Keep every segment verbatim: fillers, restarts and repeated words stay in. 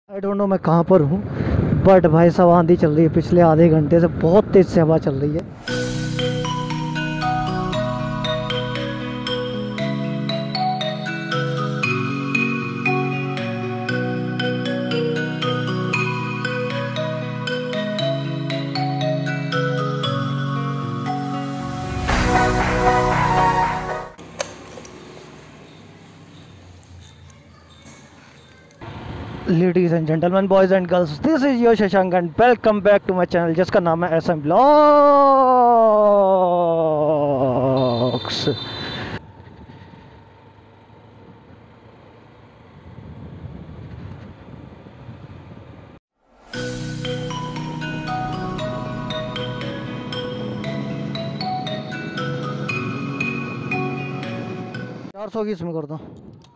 I don't know मैं कहाँ पर हूँ, बट भाई साहब आंधी चल रही है। पिछले आधे घंटे से बहुत तेज़ से हवा चल रही है। Ladies and gentleman, boys and girls, this is your Shashank and welcome back to my channel जिसका नाम है एस एम ब्लॉग्स। चार सौ की इसमें कर दो।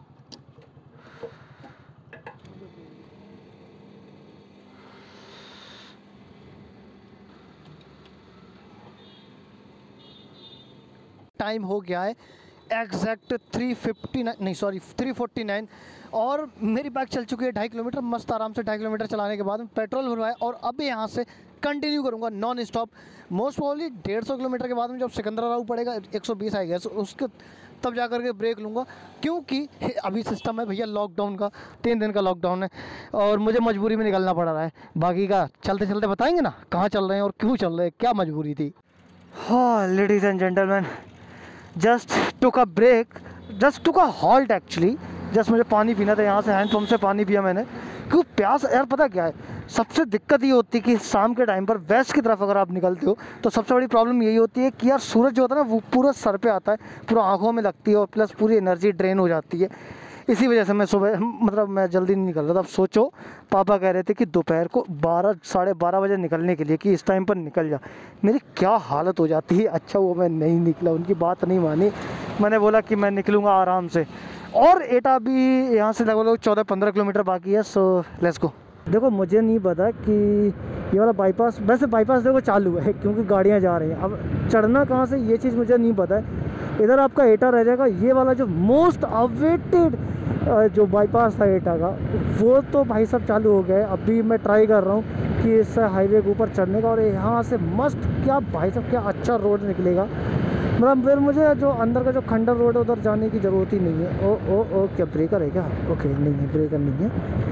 टाइम हो गया है एग्जैक्ट थ्री फिफ्टी नाइन, नहीं सॉरी थ्री फोर्टी नाइन, और मेरी बाइक चल चुकी है ढाई किलोमीटर। मस्त आराम से ढाई किलोमीटर चलाने के बाद मैं पेट्रोल भरवाया और अभी यहाँ से कंटिन्यू करूँगा नॉन स्टॉप। मोस्ट प्रॉब्ली डेढ़ सौ किलोमीटर के बाद में जब सिकंदराबाद पड़ेगा एक सौ बीस आएगा उसके, तब जा करके ब्रेक लूँगा, क्योंकि अभी सिस्टम है भैया लॉकडाउन का। तीन दिन का लॉकडाउन है और मुझे मजबूरी में निकलना पड़ रहा है। बाकी का चलते चलते बताएंगे ना कहाँ चल रहे हैं और क्यों चल रहे हैं, क्या मजबूरी थी। हाँ ladies and gentleman, just took a break, just took a halt actually. Just मुझे पानी पीना था, यहाँ से हैंड पंप से पानी पिया मैंने, क्यों प्यास यार। पता क्या है, सबसे दिक्कत ये होती है कि शाम के टाइम पर वेस्ट की तरफ अगर आप निकलते हो तो सबसे बड़ी प्रॉब्लम यही होती है कि यार सूरज जो होता है ना वो पूरा सर पे आता है, पूरा आंखों में लगती है और प्लस पूरी एनर्जी ड्रेन हो जाती है। इसी वजह से मैं सुबह मतलब मैं जल्दी नहीं निकल रहा था। अब सोचो, पापा कह रहे थे कि दोपहर को बारह साढ़े बारह बजे निकलने के लिए, कि इस टाइम पर निकल जा। मेरी क्या हालत हो जाती है। अच्छा वो मैं नहीं निकला, उनकी बात नहीं मानी। मैंने बोला कि मैं निकलूँगा आराम से। और एटा भी यहाँ से लगभग चौदह पंद्रह किलोमीटर बाकी है, सो लेट्स गो। देखो मुझे नहीं पता कि ये वाला बाईपास, वैसे बाईपास देखो चालू है क्योंकि गाड़ियाँ जा रही हैं। अब चढ़ना कहाँ से ये चीज़ मुझे नहीं पता है। इधर आपका एटा रह जाएगा, ये वाला जो मोस्ट अवेटेड जो बाईपास था एटा का, वो तो भाई साहब चालू हो गया है। अभी मैं ट्राई कर रहा हूँ कि इस हाईवे के ऊपर चढ़ने का, और यहाँ से मस्त क्या भाई साहब क्या अच्छा रोड निकलेगा। मतलब फिर मुझे जो अंदर का जो खंडर रोड है उधर जाने की ज़रूरत ही नहीं है। ओ ओ ओ क्या ब्रेकर है क्या? ओके नहीं है, ब्रेकर नहीं है।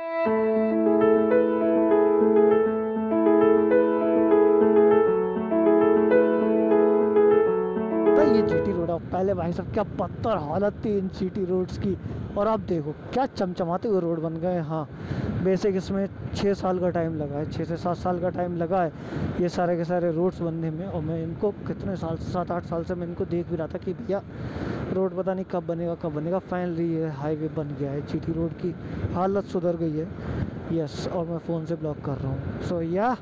ये जीटी रोड है, पहले भाई साहब क्या पत्थर हालत थी इन जीटी रोड्स की, और अब देखो क्या चमचमाते हुए रोड बन गए। हाँ बेसिक इसमें छः साल का टाइम लगा है, छः से सात साल का टाइम लगा है ये सारे के सारे रोड्स बनने में। और मैं इनको कितने साल से, सात आठ साल से मैं इनको देख भी रहा था कि भैया रोड पता नहीं कब बनेगा कब बनेगा। फाइनली ये हाईवे बन गया है, जीटी रोड की हालत सुधर गई है। यस, और मैं फ़ोन से ब्लॉक कर रहा हूँ। सो या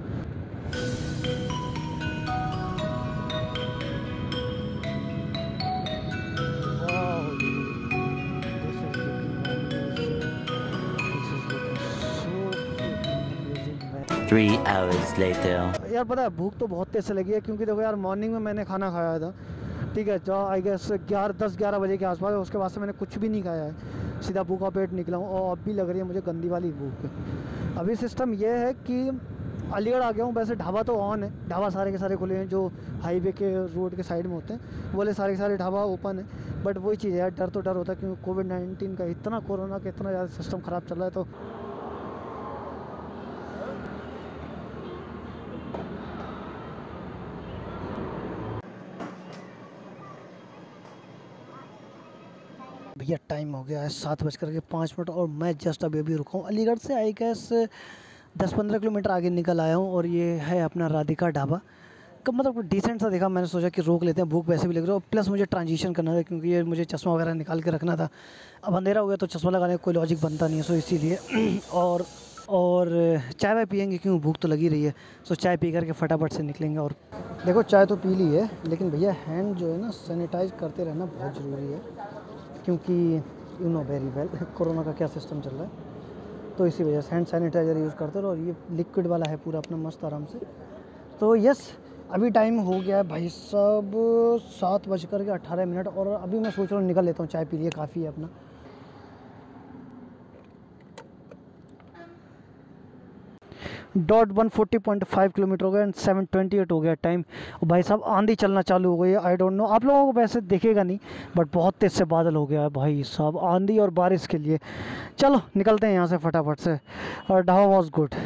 Three hours later. यार पता है भूख तो बहुत तेज़ से लगी है, क्योंकि देखो यार मॉर्निंग में मैंने खाना खाया था, ठीक है, जो आई गेस ग्यारह दस ग्यारह बजे के आसपास। उसके बाद से मैंने कुछ भी नहीं खाया है, सीधा भूखा पेट निकला हूँ। और अब भी लग रही है मुझे गंदी वाली भूख। अभी सिस्टम ये है कि अलीगढ़ आ गया हूँ। वैसे ढाबा तो ऑन है, ढाबा सारे के सारे खुले हैं जो हाईवे के रोड के साइड में होते हैं, बोले सारे के सारे ढाबा ओपन है। बट वही चीज़ है यार, डर तो डर होता है क्योंकि कोविड नाइन्टीन का इतना, कोरोना का इतना ज़्यादा सिस्टम ख़राब चल रहा है। तो भैया टाइम हो गया है सात बज कर के पाँच मिनट, और मैं जस्ट अभी अभी रुका हूँ अलीगढ़ से। आई गेस दस पंद्रह किलोमीटर आगे निकल आया हूँ, और ये है अपना राधिका ढाबा। कब मतलब डिसेंट सा देखा, मैंने सोचा कि रोक लेते हैं, भूख वैसे भी लग रही है और प्लस मुझे ट्रांजिशन करना था क्योंकि ये मुझे चश्मा वगैरह निकाल के रखना था। अब अंधेरा हो गया तो चश्मा लगाने का कोई लॉजिक बनता नहीं है, सो इसीलिए और और चाय वाय पियेंगे क्यों, भूख तो लगी रही है। सो चाय पी करके फटाफट से निकलेंगे। और देखो चाय तो पी ली है, लेकिन भैया हैंड जो है ना सैनिटाइज करते रहना बहुत ज़रूरी है, क्योंकि you know very well corona का क्या सिस्टम चल रहा है। तो इसी वजह से हैंड सैनिटाइज़र यूज़ करते रहो, और ये लिक्विड वाला है पूरा अपना मस्त आराम से। तो यस, अभी टाइम हो गया है भाई साहब सात बज कर के अट्ठारह मिनट, और अभी मैं सोच रहा हूँ निकल लेता हूँ। चाय पी लिए काफ़ी है अपना। Dot one forty point five kilometre हो गया एंड सेवन ट्वेंटी एट हो गया टाइम। और भाई साहब आंधी चलना चालू हो गई है। आई डोंट नो, आप लोगों को वैसे दिखेगा नहीं बट बहुत तेज़ से बादल हो गया है भाई साहब आंधी और बारिश के लिए। चलो निकलते हैं यहाँ से फटाफट से। और dhaba was good.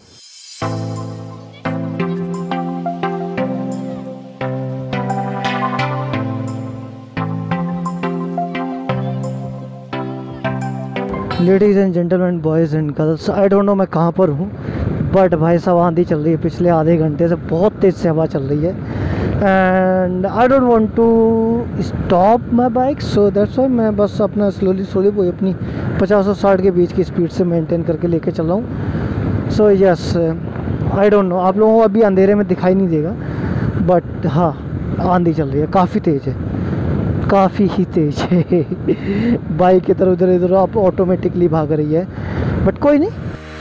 Ladies and gentleman, boys and girls, I don't know मैं कहाँ पर हूँ बट भाई साहब आंधी चल रही है पिछले आधे घंटे से, बहुत तेज़ से हवा चल रही है and I don't want to stop my bike, so that's why मैं बस अपना स्लोली स्लोली वो अपनी पचास और साठ के बीच की स्पीड से मेंटेन करके लेके चल रहा हूँ। So yes, I don't know, आप लोगों को अभी अंधेरे में दिखाई नहीं देगा बट हाँ आंधी चल रही है, काफ़ी तेज़ है, काफ़ी ही तेज है। बाइक इधर उधर इधर आप ऑटोमेटिकली भाग रही है बट कोई नहीं।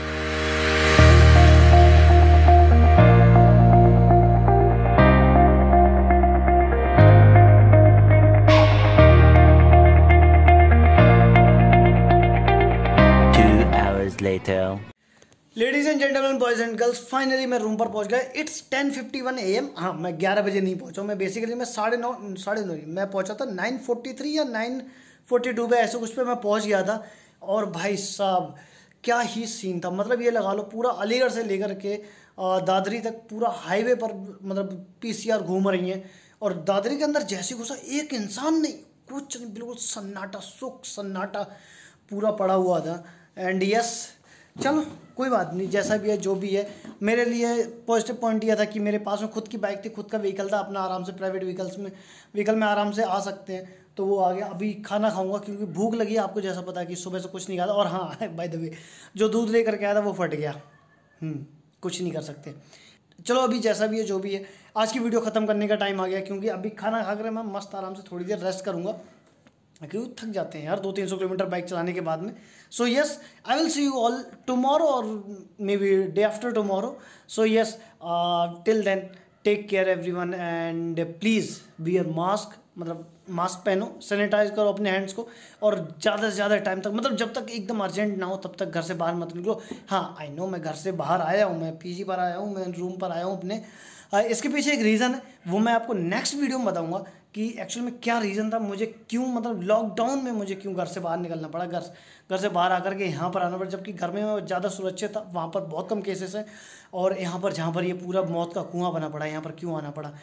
Two hours later. Ladies and gentleman, boys and girls, finally मैं रूम पर पहुंच गया। It's ten fifty one A M. हाँ, मैं ग्यारह बजे नहीं पहुंचा, मैं बेसिकली मैं साढ़े नौ साढ़े नौ मैं पहुंचा था नाइन फोर्टी थ्री या नाइन फोर्टी टू पे, ऐसे कुछ पे मैं पहुंच गया था। और भाई साहब क्या ही सीन था, मतलब ये लगा लो पूरा अलीगढ़ से लेकर के दादरी तक पूरा हाईवे पर मतलब पी सी आर घूम रही हैं। और दादरी के अंदर जैसे घुसा एक इंसान नहीं, कुछ नहीं, बिल्कुल सन्नाटा, सुख सन्नाटा पूरा पड़ा हुआ था। एंड यस, चलो कोई बात नहीं, जैसा भी है जो भी है, मेरे लिए पॉजिटिव पॉइंट यह था कि मेरे पास में खुद की बाइक थी, खुद का व्हीकल था, अपना आराम से प्राइवेट व्हीकल्स में व्हीकल में आराम से आ सकते हैं, तो वो आ गया। अभी खाना खाऊंगा क्योंकि भूख लगी है, आपको जैसा पता है कि सुबह से कुछ नहीं खाया था। और हाँ बाय द वे, जो दूध लेकर के आया था वो फट गया, हम्म कुछ नहीं कर सकते। चलो अभी जैसा भी है जो भी है, आज की वीडियो ख़त्म करने का टाइम आ गया क्योंकि अभी खाना खा कर मैं मस्त आराम से थोड़ी देर रेस्ट करूँगा क्योंकि थक जाते हैं यार दो तीन सौ किलोमीटर बाइक चलाने के बाद में। So yes, I will see you all tomorrow और maybe day after tomorrow. So yes, till then take care everyone and please wear mask, मतलब मास्क पहनो, सैनिटाइज करो अपने हैंड्स को, और ज़्यादा से ज़्यादा टाइम तक, मतलब जब तक एकदम अर्जेंट ना हो तब तक घर से बाहर मत निकलो। हाँ आई नो, मैं घर से बाहर आया हूँ, मैं पीजी पर आया हूँ, मैं रूम पर आया हूँ अपने। इसके पीछे एक रीज़न है, वो मैं आपको नेक्स्ट वीडियो में बताऊंगा कि एक्चुअल में क्या रीज़न था, मुझे क्यों मतलब लॉकडाउन में मुझे क्यों घर से बाहर निकलना पड़ा, घर घर से बाहर आकर के यहाँ पर आना पड़ा, जबकि घर में मैं ज़्यादा सुरक्षित था, वहाँ पर बहुत कम केसेस हैं, और यहाँ पर जहाँ पर ये पूरा मौत का कुआं बना पड़ा, यहाँ पर क्यों आना पड़ा।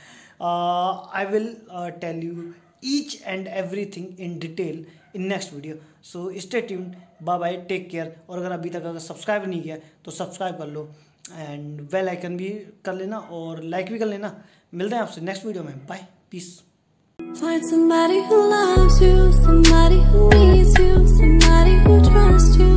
I will tell you each and everything in detail in next video. So stay tuned, bye bye, take care. और अगर अभी तक अगर सब्सक्राइब नहीं किया तो सब्सक्राइब कर लो एंड बेल आइकन भी कर लेना और लाइक भी कर लेना। मिलते हैं आपसे नेक्स्ट वीडियो में, bye, peace. Find somebody who loves you, somebody who needs you, somebody who trusts you.